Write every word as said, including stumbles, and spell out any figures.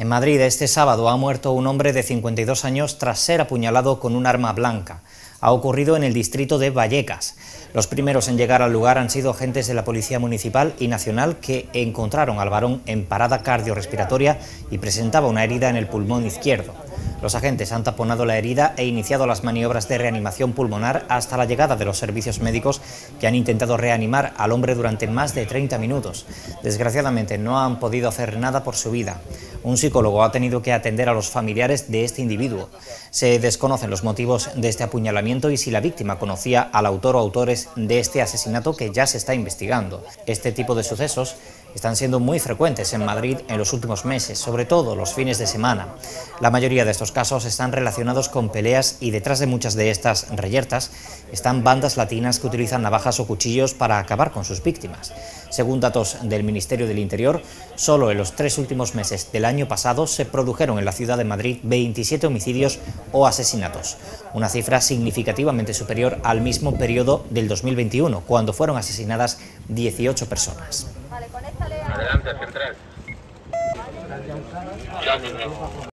En Madrid, este sábado ha muerto un hombre de cincuenta y dos años tras ser apuñalado con un arma blanca. Ha ocurrido en el distrito de Vallecas. Los primeros en llegar al lugar han sido agentes de la Policía Municipal y Nacional que encontraron al varón en parada cardiorrespiratoria y presentaba una herida en el pulmón izquierdo. Los agentes han taponado la herida e iniciado las maniobras de reanimación pulmonar hasta la llegada de los servicios médicos, que han intentado reanimar al hombre durante más de treinta minutos. Desgraciadamente no han podido hacer nada por su vida. Un psicólogo ha tenido que atender a los familiares de este individuo. Se desconocen los motivos de este apuñalamiento y si la víctima conocía al autor o autores de este asesinato, que ya se está investigando. Este tipo de sucesos están siendo muy frecuentes en Madrid en los últimos meses, sobre todo los fines de semana. La mayoría de estos casos están relacionados con peleas y detrás de muchas de estas reyertas están bandas latinas que utilizan navajas o cuchillos para acabar con sus víctimas. Según datos del Ministerio del Interior, solo en los tres últimos meses del año pasado se produjeron en la ciudad de Madrid veintisiete homicidios o asesinatos, una cifra significativamente superior al mismo periodo del dos mil veintiuno, cuando fueron asesinadas dieciocho personas. Adelante, central.